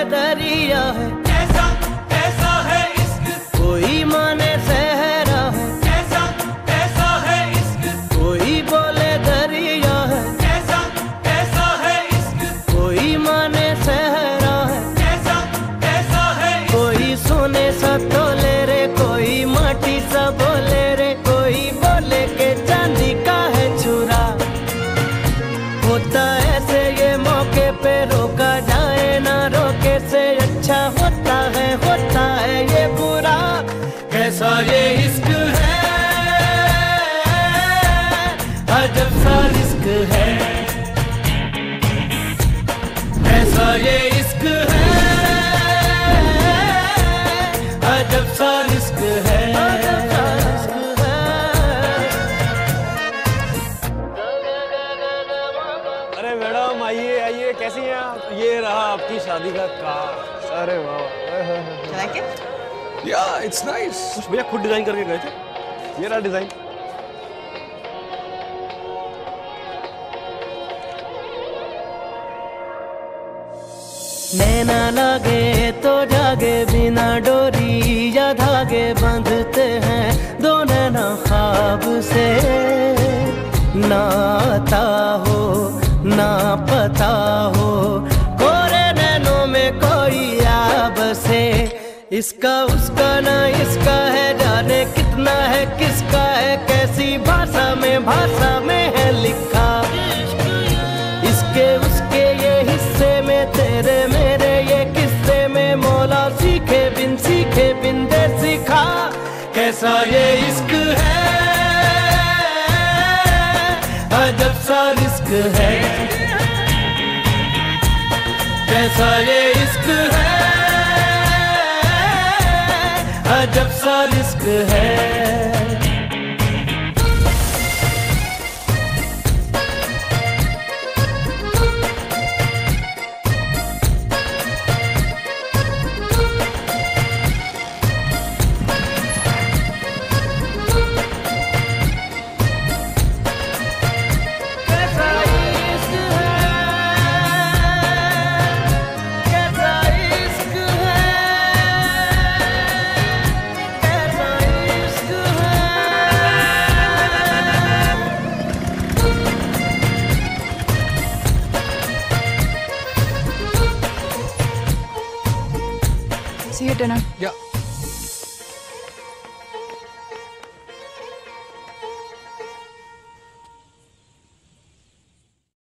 दरिया है, कैसा कैसा है इश्क, कोई माने सहरा है, कैसा कैसा है इश्क, कोई बोले दरिया है, कैसा कैसा है इश्क, कोई माने सहरा है, कैसा कैसा है, कोई सोने सा तोले रे, कोई माटी सा बोले रे, कोई बोले के चांदी का है चूरा। होता ऐसे ये मौके पे रोका जाए ना रोके से अच्छा होता है ये बुरा। कैसा ये इश्क है, अजब सा रिस्क है, कैसा ये इश्क है, अजब सा रिस्क है। अरे मैडम आइए आइए, कैसी हैं आप? ये रहा आपकी शादी का कार्ड। अरे वाह, या इट्स नाइस। कुछ भैया खुद डिजाइन करके गए थे, ये रहा डिजाइन। नैना लागे तो जागे, बिना डोरी या धागे बांधते हैं दो नैना ख्वाब से। ना आता हो ना पता हो, कोरे नैनों में कोई याब से। इसका उसका ना इसका है, जाने कितना है किसका है, कैसी भाषा में है लिखा। इसके उसके ये हिस्से में, तेरे मेरे ये किस्से में, मौला सीखे बिन दे सिखा। कैसा ये इश्क है, अजब सा रिस्क है, कैसा ये इश्क है, अजब सा रिस्क है। See you at dinner. Yeah.